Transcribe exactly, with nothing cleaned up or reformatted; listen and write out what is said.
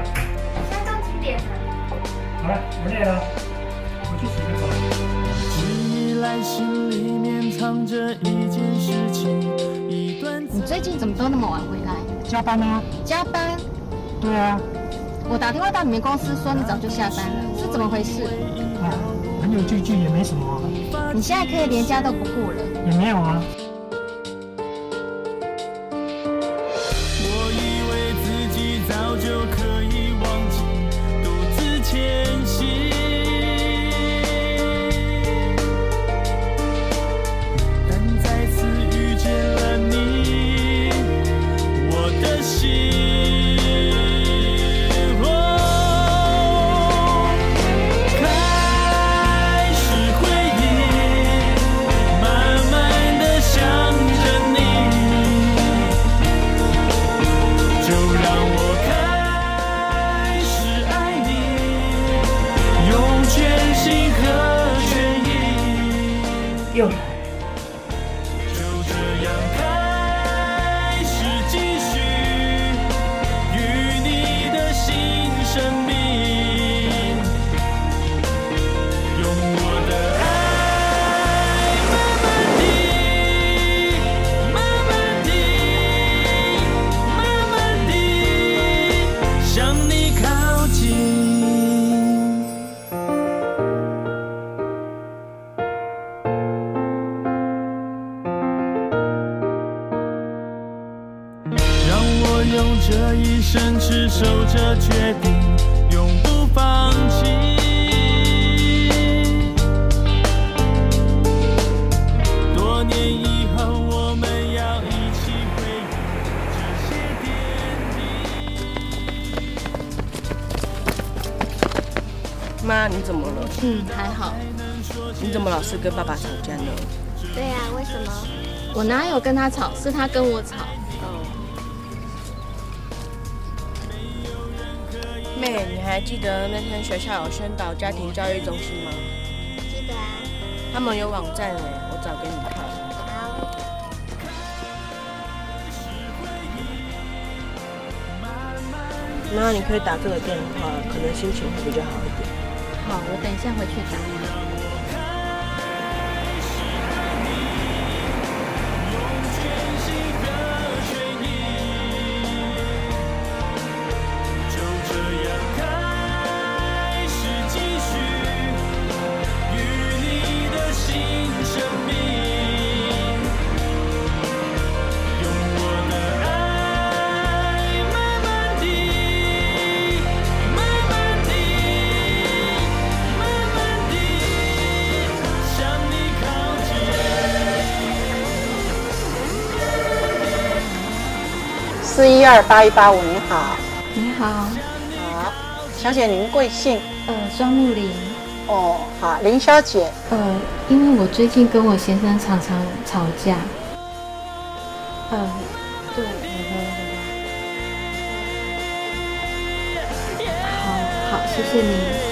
了。 现在都几点了？ 好了，我累了，我去洗个澡。 依然心里面藏着一件事情，一段。 你最近怎么都那么晚回来？ 加班啊？ 加班？ 对啊。 我打电话到你们公司说你早就下班了，是怎么回事？ 啊，朋友聚聚也没什么啊。 你现在可以连家都不顾了？ 也没有啊。 我以为自己早就可以忘记，独自前行。但再次遇见了你，我的心。 又来， 就这样开始继续与你的新生命，用我的爱慢慢地、慢慢地、慢慢地向你靠近。用这一生持守着决定，永不放弃。多年以后，我们要一起回忆这些点滴。 妈，你怎么了？ 嗯，还好。 你怎么老是跟爸爸吵架呢？ 对呀、啊，为什么？ 我哪有跟他吵，是他跟我吵。 妹，你还记得那天学校有宣导家庭教育中心吗？ 记得啊。 他们有网站哎，我找给你看。 好。 妈，你可以打这个电话，可能心情会比较好一点。 好，我等一下回去打。 四一二八一八五，你好。 你好。 好，小姐您贵姓？ 呃，庄木林。 哦，好，林小姐。 呃，因为我最近跟我先生常常吵架。呃，对。好好，谢谢你。